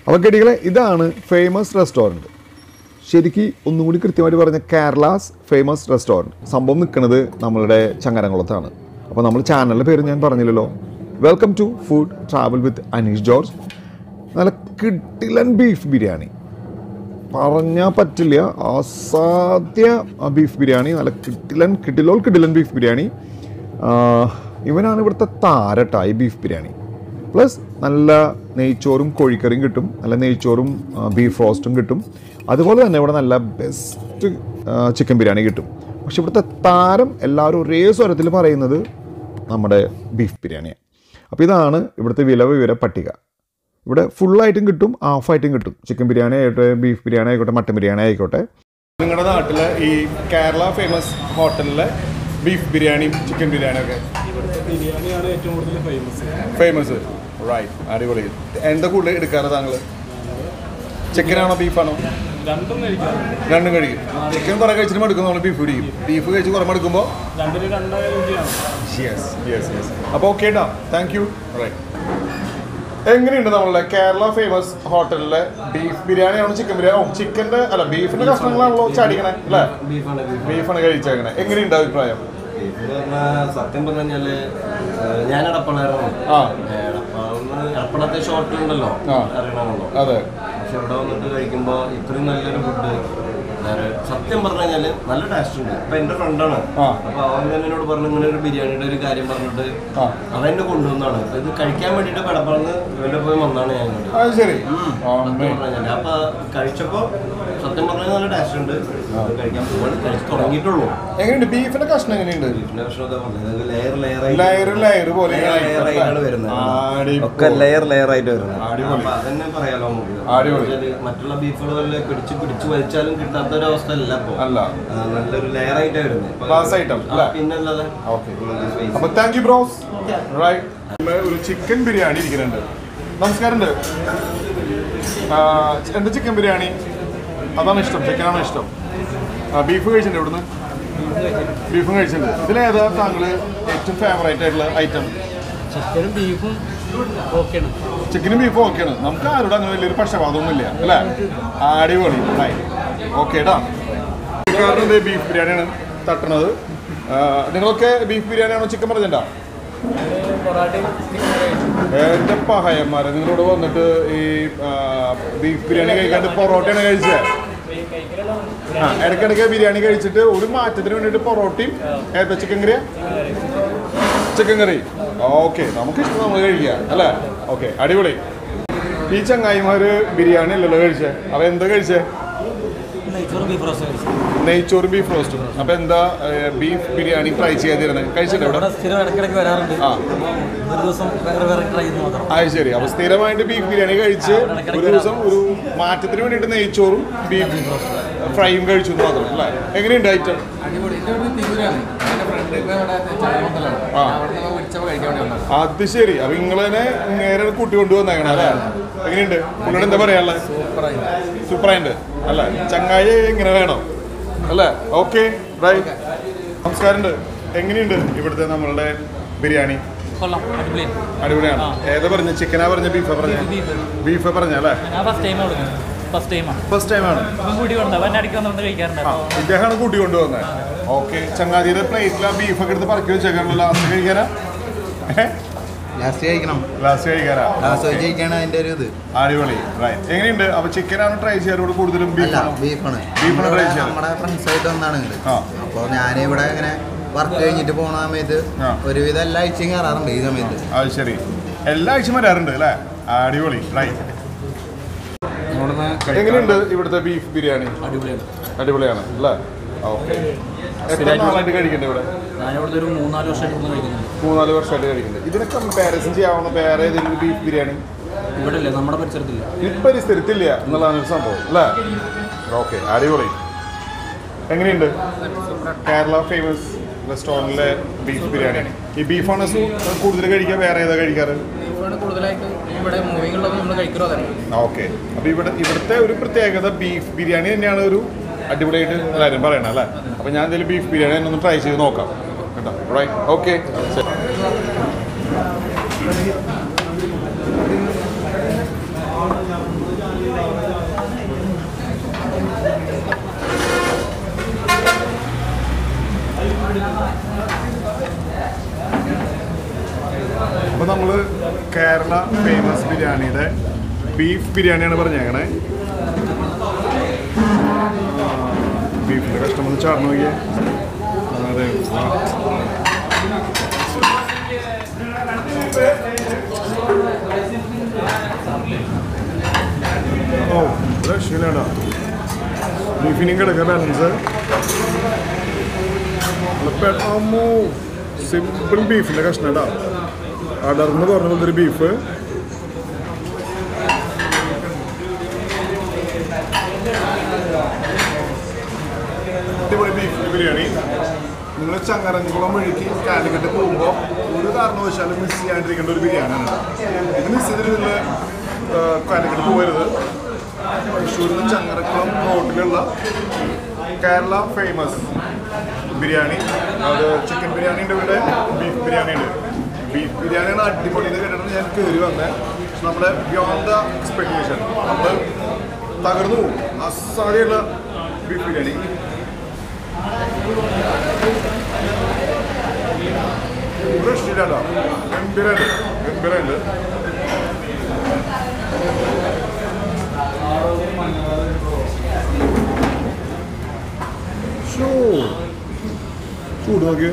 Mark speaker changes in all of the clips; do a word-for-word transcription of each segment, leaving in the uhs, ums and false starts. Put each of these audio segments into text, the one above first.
Speaker 1: അപ്പോൾ കേട്ടികളെ, ഇതാണ് famous restaurant. ശരിക്കും ഒന്നും കൂടി കൃത്യമായിട്ട് പറഞ്ഞ കേരളാസ് ഫേമസ് റെസ്റ്റോറൻറ്റ്. സംഭവം നിൽക്കുന്നത് നമ്മളുടെ ചങ്ങരംകുളത്താണ്. അപ്പോൾ നമ്മൾ ചാനലിൻ്റെ പേര് ഞാൻ പറഞ്ഞില്ലല്ലോ. Welcome to food travel with Anish George. നല്ല കിടിലൻ ബീഫ് ബിരിയാണി, പറഞ്ഞാൽ പറ്റില്ല, അസാധ്യ ബീഫ് ബിരിയാണി. നല്ല കിടിലൻ കിടിലോൾ കിടിലൻ ബീഫ് ബിരിയാണി. ഇവനാണ് ഇവിടുത്തെ താരട്ട ഈ ബീഫ് ബിരിയാണി. പ്ലസ് നല്ല നെയ്ച്ചോറും കോഴിക്കറിയും കിട്ടും, നല്ല നെയ്ച്ചോറും ബീഫ് റോസ്റ്റും കിട്ടും. അതുപോലെ തന്നെ ഇവിടെ നല്ല ബെസ്റ്റ് ചിക്കൻ ബിരിയാണി കിട്ടും. പക്ഷെ ഇവിടുത്തെ താരം എല്ലാവരും ഒരേ സ്വരത്തിൽ പറയുന്നത് നമ്മുടെ ബീഫ് ബിരിയാണിയാണ്. അപ്പോൾ ഇതാണ് ഇവിടുത്തെ വില വിവര പട്ടിക. ഇവിടെ ഫുള്ളായിട്ടും കിട്ടും, ഹാഫായിട്ടും കിട്ടും. ചിക്കൻ ബിരിയാണി ആയിക്കോട്ടെ, ബീഫ് ബിരിയാണി ആയിക്കോട്ടെ, മട്ടൻ ബിരിയാണി ആയിക്കോട്ടെ. നിങ്ങളുടെ നാട്ടിലെ ഈ കേരള ഫേമസ് ഹോട്ടലിലെ ബീഫ് ബിരിയാണിയും ചിക്കൻ ബിരിയാണിയൊക്കെ
Speaker 2: ഇവിടുത്തെ ബിരിയാണിയാണ് ഏറ്റവും കൂടുതൽ ഫേമസ്
Speaker 1: ഫേമസ് റൈറ്റ്. അടിപൊളി. എന്താ കൂടുതൽ എടുക്കാറ് താങ്കൾ? ചിക്കനാണോ ബീഫാണോ?
Speaker 2: രണ്ടും കഴിക്കാം.
Speaker 1: രണ്ടും കഴിക്കും. ചിക്കൻ കുറേ കഴിച്ചിട്ട് മടുക്കും, നമ്മൾ ബീഫ് പിടിക്കും. ബീഫ് കഴിച്ച് കുറേ മടുക്കുമ്പോൾ
Speaker 2: രണ്ടിന് രണ്ടായ രുചിയാണ്.
Speaker 1: Yes yes yes. അപ്പോൾ ഓക്കെ ട്ടാ, താങ്ക് യു. റൈറ്റ്. എങ്ങനെയുണ്ട് നമ്മളുടെ കേരള ഫേമസ് ഹോട്ടലിലെ ബീഫ് ബിരിയാണിയാണോ ചിക്കൻ ബിരിയാണി? ഓ, ചിക്കൻ്റെ അല്ല ബീഫിൻ്റെ കഷ്ണങ്ങളാണല്ലോ ചാടിക്കണേ അല്ലേ? ബീഫാണ് കഴിച്ചേക്കണേ. എങ്ങനെയുണ്ട് അഭിപ്രായം?
Speaker 3: സത്യം പറഞ്ഞു കഴിഞ്ഞാല് ഞാൻ എടപ്പളായിരുന്നു.
Speaker 1: ആ,
Speaker 3: എടപ്പളത്തെ ഷോട്ടിലുണ്ടല്ലോ, അറിയണമല്ലോ.
Speaker 1: അതെ.
Speaker 3: പക്ഷെ ഇവിടെ വന്നിട്ട് കഴിക്കുമ്പോ ഇത്രയും നല്ലൊരു ഫുഡ് സത്യം പറഞ്ഞു കഴിഞ്ഞാല് നല്ല ടേസ്റ്റ് ഉണ്ട്. ഇപ്പൊ എന്റെ ഫ്രണ്ടാണ്, അപ്പൊ അവൻ എന്നോട് പറഞ്ഞു ഇങ്ങനെ ഒരു ബിരിയാണിയുടെ ഒരു കാര്യം പറഞ്ഞിട്ട് അവൻ എന്നെ കൊണ്ടുവന്നാണ്. അപ്പൊ ഇത് കഴിക്കാൻ വേണ്ടിട്ട് കടപ്പളന്ന് ഇവന്റെ പോയി വന്നാണ് ഞാൻ ഇങ്ങോട്ട്. സത്യം പറഞ്ഞു കഴിഞ്ഞാല് അപ്പൊ കഴിച്ചപ്പോ സത്യം പറഞ്ഞാൽ നല്ല ടേസ്റ്റ് ഉണ്ട്. കഴിക്കാൻ പോവാണ്, കഴിച്ച് തുടങ്ങിയിട്ടുള്ളൂ.
Speaker 1: എങ്ങനെയുണ്ട് ബീഫിന്റെ കഷ്ണം? എങ്ങനെയുണ്ട്
Speaker 3: ബീഫിന്റെ കഷ്ണം? ലെയർ ലെയർ
Speaker 1: ലെയർ ലെയർ പോലെ
Speaker 3: ആയിട്ടാണ് വരുന്നത്. ഒക്കെ ലെയർ ലെയർ ആയിട്ട് വരുന്നത്. അപ്പൊ അതന്നെ പറയാലോ നമുക്ക്. മറ്റുള്ള ബീഫുകൾ വല്ല പിടിച്ച് പിടിച്ച് വലിച്ചാലും കിട്ടാത്ത ഒരു അവസ്ഥ അല്ല. ഇപ്പൊ അല്ല, നല്ലൊരു ലെയർ ആയിട്ടാണ് വരുന്നത്. പിന്നല്ലാതെ
Speaker 1: ഒരു ചിക്കൻ ബിരിയാണി ഇരിക്കുന്നുണ്ട്. നമസ്കാരം. എന്താ ചിക്കൻ ബിരിയാണി? അതാണ് ഇഷ്ടം, ചിക്കനാണ് ഇഷ്ടം. ബീഫ് കഴിച്ചിട്ടുണ്ട് ഇവിടുന്ന്? ബീഫും കഴിച്ചിട്ടുണ്ട്. ഇതിലേതാ താങ്കൾ ഏറ്റവും ഫേവറേറ്റ് ആയിട്ടുള്ള ഐറ്റം?
Speaker 2: ചിക്കനും ബീഫും ഓക്കെയാണ്.
Speaker 1: ചിക്കനും ബീഫും ഓക്കെയാണ്. നമുക്ക് ആരോട് അങ്ങനെ വലിയൊരു പക്ഷപാതമൊന്നും ഇല്ല അല്ലേ? അടിപൊളി. ഓക്കെ ടാ. ബീഫ് ബിരിയാണിയാണ് തട്ടണത്. നിങ്ങളൊക്കെ ബീഫ് ബിരിയാണിയാണോ ചിക്കൻ പറഞ്ഞിട്ടുണ്ടോ? എൻ്റെ പഹയന്മാരെ, നിങ്ങളോട് വന്നിട്ട് ഈ ബീഫ് ബിരിയാണി കഴിക്കാണ്ട് പൊറോട്ടയാണ് കഴിച്ചത്. ആ, ഇടയ്ക്കിടയ്ക്ക് ബിരിയാണി കഴിച്ചിട്ട് ഒരു മാറ്റത്തിന് വേണ്ടിയിട്ട് പൊറോട്ടയും ഏത്ത ചിക്കൻ കറിയാ? ചിക്കൻ കറി. ഓക്കെ, നമുക്ക് ഇഷ്ടം നമ്മൾ കഴിക്കുക അല്ലേ? ഓക്കെ, അടിപൊളി. ഈ ചങ്ങായിമാര് ബിരിയാണി അല്ലല്ലോ കഴിച്ചേ, അപ്പൊ എന്താ കഴിച്ചേ? നെയ്ച്ചോറും ബീഫ് റോസ്റ്റും. അപ്പൊ എന്താ ബീഫ് ബിരിയാണി ട്രൈ ചെയ്യാതിരുന്നത്? കഴിച്ചിട്ട് ഇവിടെ? ആ, അത് ശരി. അപ്പൊ സ്ഥിരമായിട്ട് ബീഫ് ബിരിയാണി കഴിച്ച് ഒരു ദിവസം ഒരു മാറ്റത്തിന് വേണ്ടിയിട്ട് നെയ്ച്ചോറും ബീഫ് ഫ്രൈയും കഴിച്ചു മാത്രം അല്ലേ? എങ്ങനെയുണ്ട് ഐറ്റം? അത് ശരി. അപ്പൊ നിങ്ങൾ തന്നെ നേരെ കൂട്ടി കൊണ്ടുവന്നേക്കണം അല്ലേ? എങ്ങനെയുണ്ട്? പുള്ളിയോട് എന്താ പറയാനുള്ളത്? സൂപ്പറായിട്ട് അല്ലേ? ചങ്ങായി ഇങ്ങനെ വേണം അല്ലേ? Okay, right. നമസ്കാരം. എങ്ങനെയുണ്ട് ഇവിടുത്തെ നമ്മളുടെ ബിരിയാണി? അടിപൊളിയാണ്. ഏതാ പറഞ്ഞ? ചിക്കനാ പറഞ്ഞ? ബീഫാ പറഞ്ഞ? ബീഫാ പറഞ്ഞ അല്ലേ? ഫസ്റ്റ് ടൈമാണ് ഇദ്ദേഹമാണ് കൂട്ടി കൊണ്ടുവന്നത്. ഓക്കെ, ചങ്ങാതിയുടെ പ്ലേറ്റിൽ ആ ബീഫൊക്കെ എടുത്ത് പറക്കി വെച്ചേക്കാണല്ലോ. ലാസ്റ്റ് കഴിക്കാനാ?
Speaker 4: ലാസ്റ്റ് കഴിക്കണം.
Speaker 1: ലാസ്റ്റ് കഴിക്കാനാ?
Speaker 4: ലാസ്റ്റ് കഴിക്കാണ് അതിന്റെ ഒരു ഇത്.
Speaker 1: അടിപൊളി. റൈറ്റ്. എങ്ങനെയുണ്ട്? അപ്പൊ ചിക്കനാണ് ട്രൈ ചെയ്യാറ് കൂടുതലും? ബീഫാണ്.
Speaker 4: ബീഫാണ്.
Speaker 1: ബീഫാണ് ട്രൈ ചെയ്യാറ്.
Speaker 4: നമ്മുടെ ഫ്രണ്ട്സ് ആയിട്ട് വന്നാണ്. അപ്പോൾ ഞാനിവിടെ ഇങ്ങനെ വർക്ക് കഴിഞ്ഞിട്ട് പോണ സമയത്ത് ഒരുവിധം എല്ലാ ആഴ്ചയും കയറാറുണ്ട് ഈ സമയത്ത്.
Speaker 1: അത് ശരി, എല്ലാ ആഴ്ചയും വരാറുണ്ട് അല്ലേ? അടിപൊളി. റൈറ്റ്. എങ്ങനെയുണ്ട് ഇവിടുത്തെ ബീഫ് ബിരിയാണി?
Speaker 2: അടിപൊളിയാണ്.
Speaker 1: അടിപൊളിയാണ് അല്ലേ? ഓക്കെ. എത്ര നാളായിട്ട് കഴിക്കുന്നുണ്ട് ഇവിടെ?
Speaker 2: ഞാനിവിടെ ഒരു മൂന്നാല് വർഷമായിട്ട് കഴിക്കുന്നുണ്ട്.
Speaker 1: മൂന്നാല് വർഷമായിട്ട് കഴിക്കുന്നുണ്ട്. ഇതിനെ കമ്പാരിസൺ ചെയ്യാവുന്ന വേറെ ഏതെങ്കിലും ബീഫ് ബിരിയാണി
Speaker 2: ഇവിടെ ഇല്ല, നമ്മുടെ പരിസരത്തില്ല.
Speaker 1: ഈ പരിസരത്തില്ല എന്നുള്ളതാണ് ഒരു സംഭവം അല്ലേ? ഓക്കെ, അടിപൊളി. എങ്ങനെയുണ്ട് കേരള ഫേമസ് റെസ്റ്റോറൻറ്റിലെ ബീഫ് ബിരിയാണിയാണ്? ഈ ബീഫാണ് കൂടുതൽ കഴിക്കുക, വേറെ ഏതാ കഴിക്കാറ്?
Speaker 2: കൂടുതലായിട്ട് ഇവിടെ മൂവിങ് ഉള്ളത് നമ്മൾ കഴിക്കുന്നത്.
Speaker 1: ഓക്കെ, അപ്പോൾ ഇവിടെ ഇവിടുത്തെ ഒരു പ്രത്യേകത ബീഫ് ബിരിയാണി തന്നെയാണ് ഒരു അടിപൊളിയായിട്ട് എല്ലാവരും പറയണം അല്ലേ? അപ്പോൾ ഞാൻ എന്തെങ്കിലും ബീഫ് ബിരിയാണി തന്നെ ഒന്ന് ട്രൈ ചെയ്ത് നോക്കാം കേട്ടോ. റൈറ്റ്. ഓക്കെ. കേരള ഫേമസ് ബിരിയാണിയുടെ ബീഫ് ബിരിയാണിയാണ് പറഞ്ഞേക്കണേ. ബീഫിൻ്റെ കഷ്ടം ഒന്ന് ചാർന്ന് നോക്കിയേ. അതെ, ഓ രക്ഷയില്ലാടാ. ബീഫിനും കിടക്കുക ബാലൻസ്. അമ്മോ, സിമ്പിൾ ബീഫിൻ്റെ കഷ്ണം ഇടാ. അടർന്ന് പറഞ്ഞ പോലത്തെ ഒരു ബീഫ്. അടിപൊളി ബീഫ് ബിരിയാണി. നിങ്ങൾ ചങ്ങരംകുളം വഴിക്ക് കാലിക്കറ്റ് പോകുമ്പോൾ ഒരു കാരണവശാലും മിസ് ചെയ്യാണ്ടിരിക്കേണ്ട ഒരു ബിരിയാണിയാണ്. ഇത് മിസ് ചെയ്തിട്ട് നിങ്ങൾ കാലിക്കറ്റ് പോകരുത്. തൃശ്ശൂരിൽ നിന്ന് ചങ്ങരക്കുളം റോഡിലുള്ള കേരള ഫേമസ് ബിരിയാണി. അത് ചിക്കൻ ബിരിയാണി ഉണ്ട്, ഇവിടെ ബീഫ് ബിരിയാണി ഉണ്ട്. ബീഫ് ബിരിയാണിയാണ് അടിപൊളി. ഇത് കേട്ടിട്ട് ഞാൻ കയറി വന്നത്. നമ്മുടെ ബിയോണ്ട് ദ എക്സ്പെക്ടേഷൻ, നമ്മൾ തകർന്നു പോകും. അസാധ്യമുള്ള ബീഫ് ബിരിയാണി. രക്ഷയില്ലാട്ടോ, ഗംഭീരമുണ്ട് ഗംഭീരമുണ്ട്. ചൂട് നോക്കിയ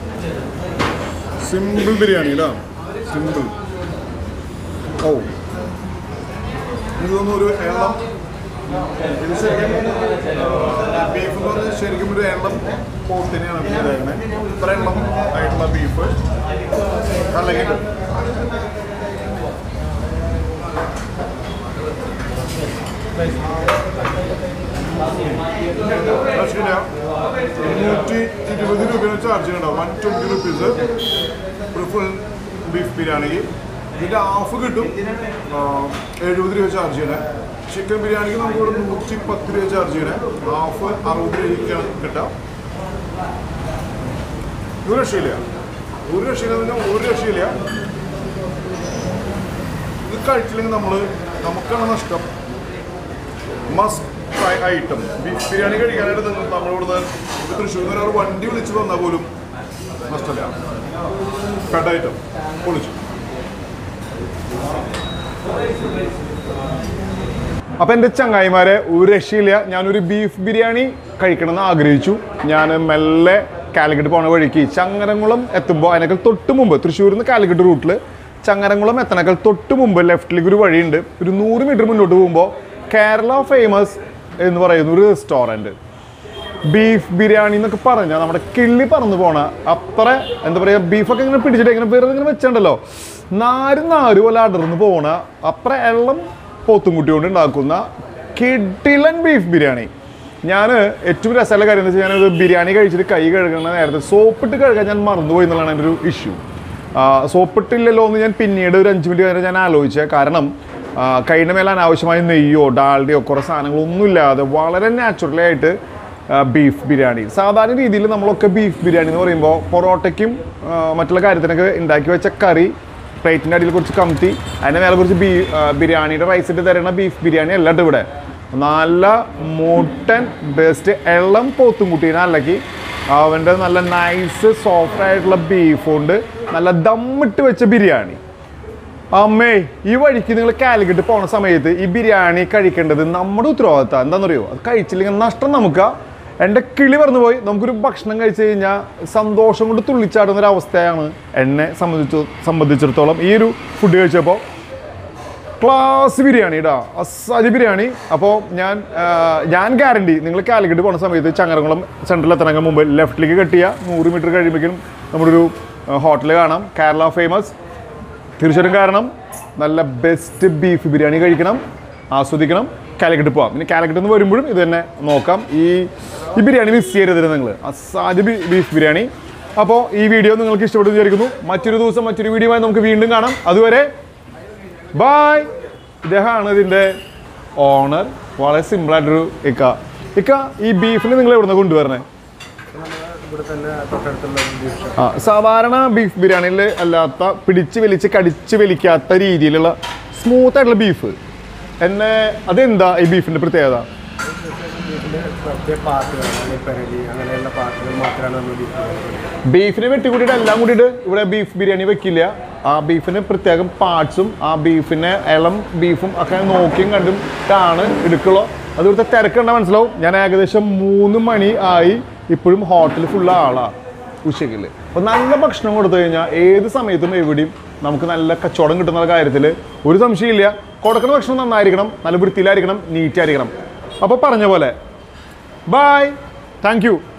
Speaker 1: സിമ്പിൾ ബിരിയാണി ഇടാ, സിമ്പിൾ. ഓ ഇതൊന്നും ഒരു എണ്ണം ഇത് ശരിക്കും ബീഫ് എന്ന് പറഞ്ഞാൽ ശരിക്കും ഒരു എണ്ണം പോത്തിനെയാണ് ചെയ്തേക്കുന്നത്. ഇത്ര എണ്ണം ആയിട്ടുള്ള ബീഫ് അല്ലെങ്കിൽ നൂറ്റി ഇരുപത് രൂപയാണ് ചാർജ് ചെയ്യണ്ടാവും. വൺ ട്വൻറ്റി റുപ്പീസ് ഒരു ഫുൾ ബീഫ് ബിരിയാണിക്ക്. ഇതിൻ്റെ ഹാഫ് കിട്ടും എഴുപത് രൂപ ചാർജ് ചെയ്യണേ. ചിക്കൻ ബിരിയാണിക്ക് നമുക്കിവിടെ നൂറ്റി പത്ത് രൂപ ചാർജ് ചെയ്യണേ. ഹാഫ് അറുപത് രൂപയ്ക്കാണ് കിട്ടാം. ഒരു രക്ഷയില്ല, ഒരു രക്ഷയില്ല, പിന്നെ ഒരു രക്ഷയില്ല. ഇത് കഴിച്ചില്ലെങ്കിൽ നമ്മൾ നമുക്കാണ് നഷ്ടം. Must try item beef biryani കഴിക്കാനായിട്ട് നിങ്ങൾ നമ്മളിവിടുന്ന് തൃശ്ശൂരിൽ നിന്ന് ഒരാൾ വണ്ടി വിളിച്ച് വന്നാൽ പോലും നഷ്ടമില്ല. ഫെഡ് ഐറ്റം പൊളിച്ചു. അപ്പം എൻ്റെ ചങ്ങായിമാരെ ഒരു രക്ഷയില്ല. ഞാനൊരു ബീഫ് ബിരിയാണി കഴിക്കണമെന്ന് ആഗ്രഹിച്ചു. ഞാൻ മെല്ലെ കാലിക്കറ്റ് പോണ വഴിക്ക് ചങ്ങരംകുളം എത്തുമ്പോൾ അതിനേക്കാൾ തൊട്ട് മുമ്പ് തൃശ്ശൂരിൽ നിന്ന് കാലിക്കറ്റ് റൂട്ടിൽ ചങ്ങരംകുളം എത്തണേക്കാൾ തൊട്ട് മുമ്പ് ലെഫ്റ്റിലേക്ക് ഒരു വഴിയുണ്ട്. ഒരു നൂറ് മീറ്റർ മുന്നോട്ട് പോകുമ്പോൾ കേരള ഫേമസ് എന്ന് പറയുന്ന ഒരു റെസ്റ്റോറൻറ്റ്. ബീഫ് ബിരിയാണി എന്നൊക്കെ പറഞ്ഞാൽ നമ്മുടെ കിള്ളി പറന്ന് പോണ അത്ര എന്താ പറയുക, ബീഫൊക്കെ ഇങ്ങനെ പിടിച്ചിട്ട് ഇങ്ങനെ വെറുതെ ഇങ്ങനെ വെച്ചിട്ടുണ്ടല്ലോ, നാര് നാര് പോലെ അടർന്ന് പോണ അത്ര എള്ളം പോത്തുംകുട്ടി കൊണ്ട് ഉണ്ടാക്കുന്ന കിടിലൻ ബീഫ് ബിരിയാണി. ഞാൻ ഏറ്റവും രസമുള്ള കാര്യം എന്ന് വെച്ചാൽ ഞാനത് ബിരിയാണി കഴിച്ചിട്ട് കൈ കഴുകണ നേരത്തെ സോപ്പിട്ട് കഴുകാൻ ഞാൻ മറന്നുപോയി എന്നുള്ളതാണ് എൻ്റെ ഒരു ഇഷ്യൂ. സോപ്പിട്ടില്ലല്ലോ എന്ന് ഞാൻ പിന്നീട് ഒരു അഞ്ച് മിനിറ്റ് കഴിഞ്ഞ് ഞാൻ ആലോചിച്ചത്. കാരണം കൈയുടെ മേലെ അനാവശ്യമായ നെയ്യോ ഡാൽഡയോ കുറേ സാധനങ്ങളൊന്നുമില്ലാതെ വളരെ നാച്ചുറലായിട്ട് ബീഫ് ബിരിയാണി. സാധാരണ രീതിയിൽ നമ്മളൊക്കെ ബീഫ് ബിരിയാണി എന്ന് പറയുമ്പോൾ പൊറോട്ടയ്ക്കും മറ്റുള്ള കാര്യത്തിനൊക്കെ ഉണ്ടാക്കി വെച്ച കറി പ്ലേറ്റിൻ്റെ അടിയിൽ കുറച്ച് കമത്തി അതിൻ്റെ മേലെ കുറച്ച് ബീ ബിരിയാണിയുടെ റൈസ് ഇട്ട് തരുന്ന ബീഫ് ബിരിയാണി അല്ലാണ്ട് ഇവിടെ നല്ല മുട്ടൻ ബെസ്റ്റ് എള്ളം പോത്തും കുട്ടീനെ അല്ലെങ്കിൽ അവൻ്റെ നല്ല നൈസ് സോഫ്റ്റ് ആയിട്ടുള്ള ബീഫ് കൊണ്ട് നല്ല ദമ്മിട്ട് വെച്ച ബിരിയാണി. അമ്മേ, ഈ വഴിക്ക് നിങ്ങൾ കാലിക്കറ്റ് പോണ സമയത്ത് ഈ ബിരിയാണി കഴിക്കേണ്ടത് നമ്മുടെ ഉത്തരവാദിത്തം. എന്താണെന്നറിയോ, അത് കഴിച്ചില്ലെങ്കിൽ നഷ്ടം നമുക്ക്. എൻ്റെ കിളി പറഞ്ഞു പോയി. നമുക്കൊരു ഭക്ഷണം കഴിച്ചു കഴിഞ്ഞാൽ സന്തോഷം കൊണ്ട് തുള്ളിച്ചാടുന്ന ഒരു അവസ്ഥയാണ് എന്നെ സംബന്ധിച്ച് സംബന്ധിച്ചിടത്തോളം. ഈ ഒരു ഫുഡ് കഴിച്ചപ്പോൾ ക്ലാസ് ബിരിയാണി ഇടാ, അസാധ്യ ബിരിയാണി. അപ്പോൾ ഞാൻ ഞാൻ ഗ്യാരണ്ടി നിങ്ങൾ കാലിക്കറ്റ് പോകുന്ന സമയത്ത് ചങ്ങരംകുളം സെൻട്രൽ എത്തണമെങ്കിൽ മുമ്പ് ലെഫ്റ്റിലേക്ക് കെട്ടിയ നൂറ് മീറ്റർ കഴിയുമ്പോഴേക്കും നമ്മുടെ ഒരു ഹോട്ടൽ കാണാം, കേരള ഫേമസ്. തീർച്ചയായിട്ടും കാരണം നല്ല ബെസ്റ്റ് ബീഫ് ബിരിയാണി കഴിക്കണം, ആസ്വദിക്കണം, കാലിക്കറ്റ് പോകാം. പിന്നെ കാലിക്കറ്റ് നിന്ന് വരുമ്പോഴും ഇത് തന്നെ നോക്കാം. ഈ ഈ ബിരിയാണി മിസ് ചെയ്യരുത് നിങ്ങൾ, അസാധ്യ ബീഫ് ബിരിയാണി. അപ്പോൾ ഈ വീഡിയോ നിങ്ങൾക്ക് ഇഷ്ടപ്പെട്ടു വിചാരിക്കുന്നു. മറ്റൊരു ദിവസം മറ്റൊരു വീഡിയോ ആയി നമുക്ക് വീണ്ടും കാണാം. അതുവരെ ബായ്. ഇദ്ദേഹമാണ് ഇതിൻ്റെ ഓണർ. വളരെ സിമ്പിളായിട്ടൊരു ഇക്ക. ഇക്ക, ഈ ബീഫിന് നിങ്ങൾ എവിടെ നിന്ന് കൊണ്ടുവരണേ? ആ, സാധാരണ ബീഫ് ബിരിയാണിയിൽ അല്ലാത്ത പിടിച്ച് വലിച്ച് കടിച്ച് വലിക്കാത്ത രീതിയിലുള്ള സ്മൂത്ത് ആയിട്ടുള്ള ബീഫ് എന്നെ, അതെന്താ ഈ ബീഫിൻ്റെ പ്രത്യേകത?
Speaker 5: ബീഫിൻ്റെ പ്രത്യേക പാർട്ടുകളാണ് പെരലി അങ്ങനെയുള്ള പാർട്ടുകൾ മാത്രമാണ് നമ്മൾ ബീഫ്.
Speaker 1: ബീഫിനെ വെട്ടിക്കൂട്ടിയിട്ട് എല്ലാം കൂടിയിട്ട് ഇവിടെ ബീഫ് ബിരിയാണി വെക്കില്ല. ആ ബീഫിന് പ്രത്യേകം പാർട്സും ആ ബീഫിനെ ഇളം ബീഫും ഒക്കെ നോക്കിയും കണ്ടിട്ടാണ് എടുക്കുള്ളൂ. അത് ഇവിടുത്തെ തിരക്കുണ്ട മനസ്സിലാവും. ഞാൻ ഏകദേശം മൂന്ന് മണി ആയി, ഇപ്പോഴും ഹോട്ടൽ ഫുള്ള് ആളാണ് ഉച്ചയ്ക്കിൽ. അപ്പോൾ നല്ല ഭക്ഷണം കൊടുത്തു കഴിഞ്ഞാൽ ഏത് സമയത്തും എവിടെയും നമുക്ക് നല്ല കച്ചവടം കിട്ടുന്ന കാര്യത്തിൽ ഒരു സംശയമില്ല. കൊടുക്കുന്ന ഭക്ഷണം നന്നായിരിക്കണം, നല്ല വൃത്തിയിലായിരിക്കണം, നീറ്റായിരിക്കണം. അപ്പോൾ പറഞ്ഞ പോലെ ബൈ, താങ്ക് യു.